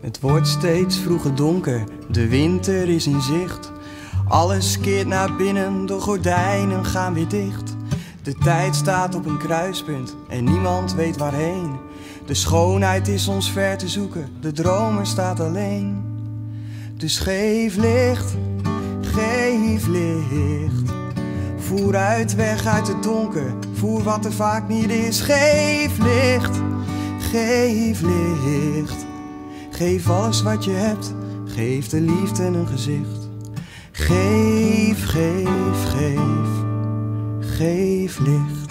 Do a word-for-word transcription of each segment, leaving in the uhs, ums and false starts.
Het wordt steeds vroeger donker, de winter is in zicht. Alles keert naar binnen, de gordijnen gaan weer dicht. De tijd staat op een kruispunt en niemand weet waarheen. De schoonheid is ons ver te zoeken, de dromer staat alleen. Dus geef licht, geef licht. Voer uit weg uit het donker, voer wat er vaak niet is. Geef licht, geef licht. Geef alles wat je hebt, geef de liefde een gezicht. Geef, geef, geef, geef licht.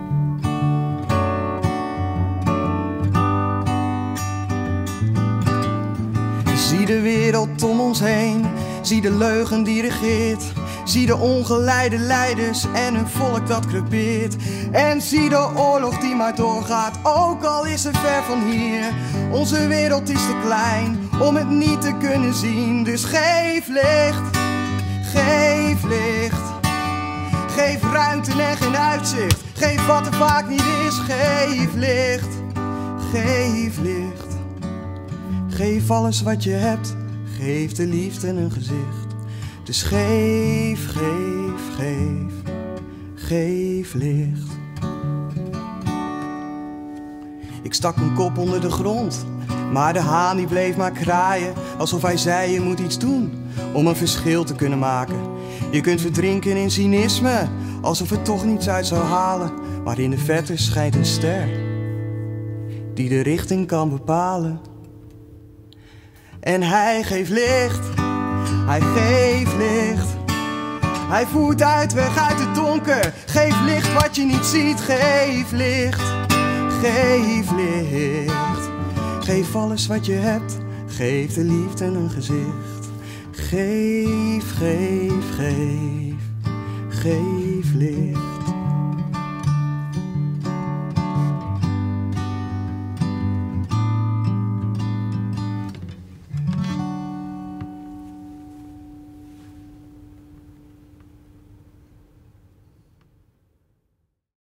Zie de wereld om ons heen, zie de leugen die regeert. Zie de ongeleide leiders en hun volk dat krepeert. En zie de oorlog die maar doorgaat, ook al is het ver van hier. Onze wereld is te klein om het niet te kunnen zien. Dus geef licht, geef licht. Geef ruimte en geen uitzicht. Geef wat er vaak niet is. Geef licht, geef licht. Geef alles wat je hebt. Geef de liefde een gezicht. Dus geef, geef, geef, geef licht. Ik stak mijn kop onder de grond, maar de haan die bleef maar kraaien. Alsof hij zei, je moet iets doen om een verschil te kunnen maken. Je kunt verdrinken in cynisme, alsof het toch niets uit zou halen. Maar in de verte schijnt een ster, die de richting kan bepalen. En hij geeft licht, hij geeft licht. Hij voert uit weg uit het donker. Geef licht wat je niet ziet. Geef licht, geef licht. Geef alles wat je hebt. Geef de liefde een gezicht. Geef, geef, geef, geef licht.